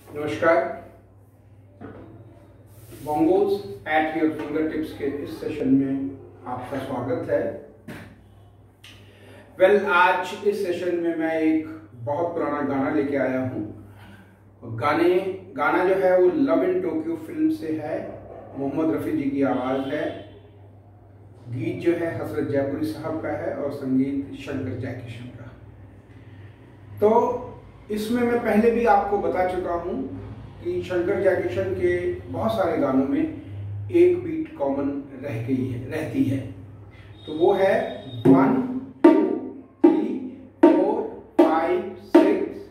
नमस्कार। Bongos at your fingertips के इस सेशन में आपका स्वागत है। आज इस सेशन में मैं एक बहुत पुराना गाना लेके आया हूँ। गाना जो है वो लव इन टोक्यो फिल्म से है। मोहम्मद रफ़ी जी की आवाज़ है। गीत जो है हसरत जयपुरी साहब का है और संगीत शंकर जयकिशन का। तो इसमें मैं पहले भी आपको बता चुका हूँ कि शंकर जयकिशन के बहुत सारे गानों में एक बीट कॉमन रहती है। तो वो है 1 2 3 4 5 6।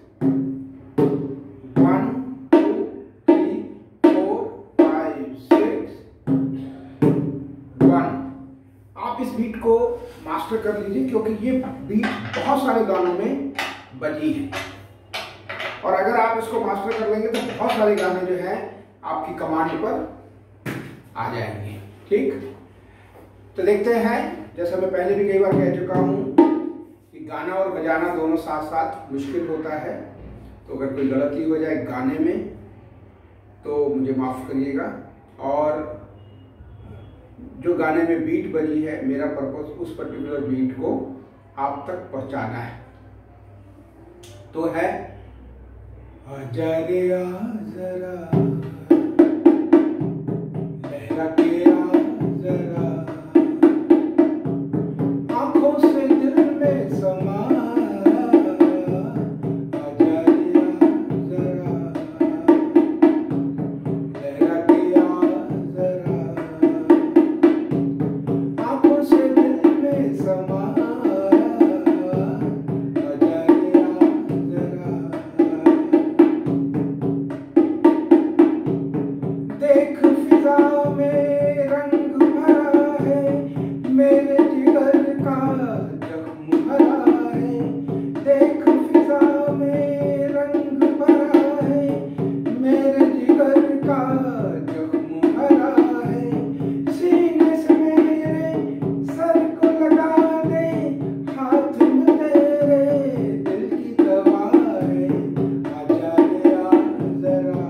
1 2 3 4 5 6 1। आप इस बीट को मास्टर कर लीजिए क्योंकि ये बीट बहुत सारे गानों में बजी है और अगर आप इसको मास्टर कर लेंगे तो बहुत सारे गाने जो हैं आपकी कमांड पर आ जाएंगे। ठीक, तो देखते हैं। जैसा मैं पहले भी कई बार कह चुका हूं कि गाना और बजाना दोनों साथ साथ मुश्किल होता है। तो अगर कोई गलती हो जाए गाने में तो मुझे माफ करिएगा। और जो गाने में बीट बजी है, मेरा पर्पस उस पर्टिकुलर बीट को आप तक पहुंचाना है। तो है आजा रे आ जरा, लहरा के आ जरा, आंखों से दिल में समा। आजा रे आ जरा, लहरा के आ जरा, आंखों से दिल में समा। देख फिजा में रंग भरा है, मेरे जिगर का जख्म भरा है। देख फिजा में रंग भरा है, मेरे जिगर का जख्म भरा है। सीने से मेरे सर को लगा दे, हाथ में तेरे दिल की दवा है। आजा रे आ जरा,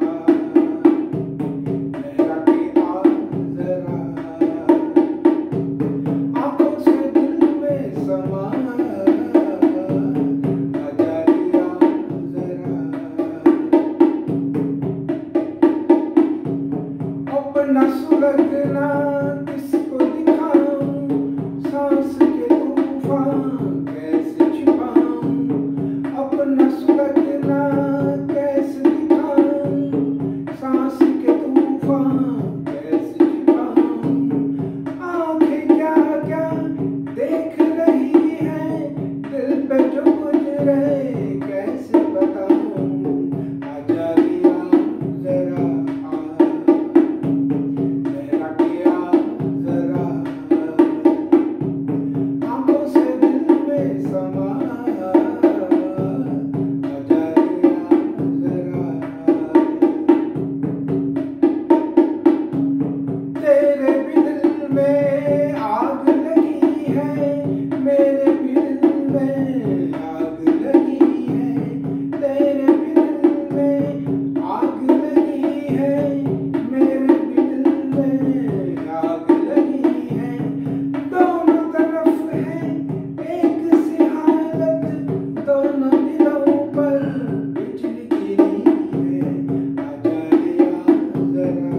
अपना सुलगना किसको दिखाऊं, सांस के तूफान कैसे छिपाऊं। अपना सुलगना कैसे दिखाऊं, सांस के तूफान कैसे छिपाऊं। आंखें क्या क्या देख रही है, दिल पे जो गुजरे कैसे बताऊं। आजा रे आ जरा, तेरे भी दिल में आग लगी है, मेरे भी दिल में आग लगी है। तेरे भी दिल में आग लगी है, मेरे भी दिल में आग लगी है। दोनों तरफ है एक सी हालत, दोनों दिलों पर बिजली गिरी है। आजा रे आ जरा,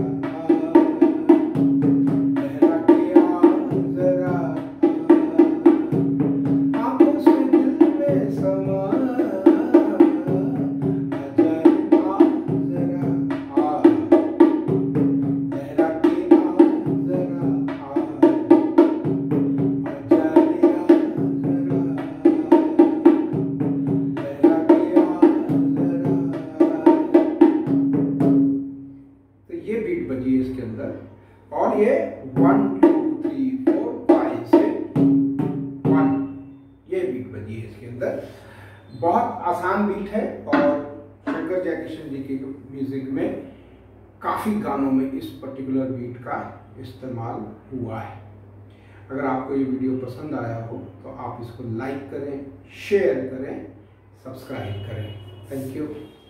ये बीट बजी है इसके अंदर। और ये 1 2 3 4 5 से 1, ये बीट बजी है इसके अंदर। बहुत आसान बीट है और शंकर जयकिशन जी के म्यूजिक में काफ़ी गानों में इस पर्टिकुलर बीट का इस्तेमाल हुआ है। अगर आपको ये वीडियो पसंद आया हो तो आप इसको लाइक करें, शेयर करें, सब्सक्राइब करें। Thank you.